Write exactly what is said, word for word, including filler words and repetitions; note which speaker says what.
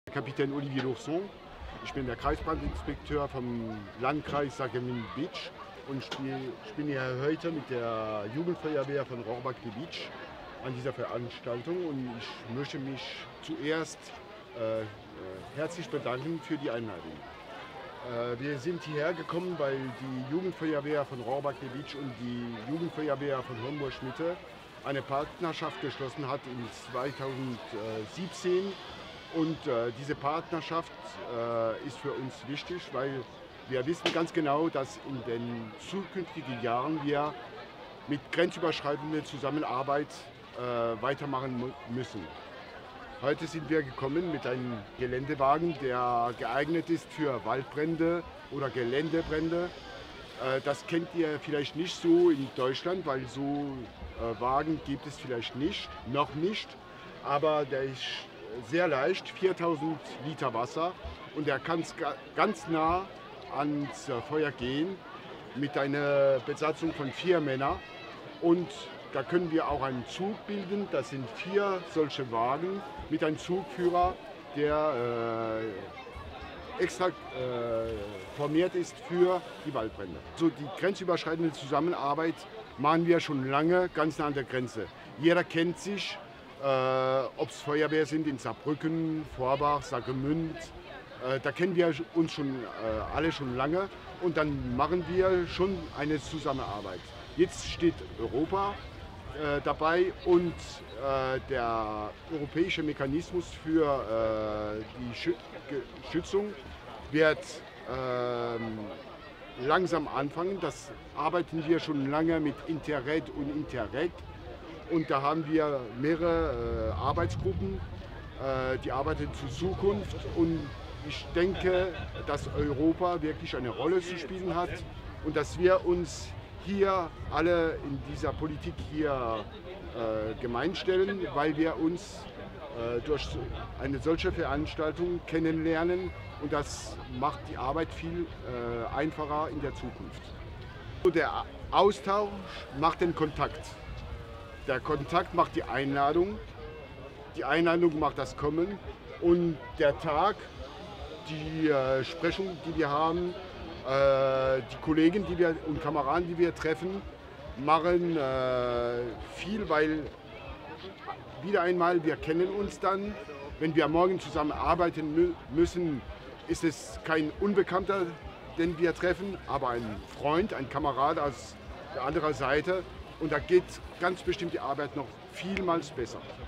Speaker 1: Kapitän Olivier Lourson. Ich bin der Kreisbrandinspekteur vom Landkreis Sarreguemines-Bitche und ich bin hier heute mit der Jugendfeuerwehr von Rohrbach-de-Bitche an dieser Veranstaltung und ich möchte mich zuerst äh, herzlich bedanken für die Einladung. Äh, wir sind hierher gekommen, weil die Jugendfeuerwehr von Rohrbach-de-Bitche und die Jugendfeuerwehr von Homburg-Mitte eine Partnerschaft geschlossen hat in zweitausendsiebzehn. Und äh, diese Partnerschaft äh, ist für uns wichtig, weil wir wissen ganz genau, dass in den zukünftigen Jahren wir mit grenzüberschreitender Zusammenarbeit äh, weitermachen müssen. Heute sind wir gekommen mit einem Geländewagen, der geeignet ist für Waldbrände oder Geländebrände. Äh, das kennt ihr vielleicht nicht so in Deutschland, weil so äh, Wagen gibt es vielleicht nicht, noch nicht. Aber der ist sehr leicht, viertausend Liter Wasser, und er kann ganz nah ans Feuer gehen mit einer Besatzung von vier Männern. Und da können wir auch einen Zug bilden. Das sind vier solche Wagen mit einem Zugführer, der äh, extra äh, formiert ist für die Waldbrände. So die grenzüberschreitende Zusammenarbeit machen wir schon lange ganz nah an der Grenze. Jeder kennt sich. Äh, Ob es Feuerwehr sind in Saarbrücken, Forbach, Sarreguemines, äh, da kennen wir uns schon äh, alle schon lange und dann machen wir schon eine Zusammenarbeit. Jetzt steht Europa äh, dabei und äh, der europäische Mechanismus für äh, die Schü Schützung wird äh, langsam anfangen. Das arbeiten wir schon lange mit Interreg und Interreg. Und da haben wir mehrere äh, Arbeitsgruppen, äh, die arbeiten zur Zukunft. Und ich denke, dass Europa wirklich eine Rolle zu spielen hat und dass wir uns hier alle in dieser Politik hier äh, gemein stellen, weil wir uns äh, durch eine solche Veranstaltung kennenlernen. Und das macht die Arbeit viel äh, einfacher in der Zukunft. Und der Austausch macht den Kontakt. Der Kontakt macht die Einladung, die Einladung macht das Kommen und der Tag, die äh, Sprechung, die wir haben, äh, die Kollegen die wir, und Kameraden, die wir treffen, machen äh, viel, weil wieder einmal, wir kennen uns dann. Wenn wir morgen zusammen arbeiten mü müssen, ist es kein Unbekannter, den wir treffen, aber ein Freund, ein Kamerad aus der anderen Seite. Und da geht ganz bestimmt die Arbeit noch vielmals besser.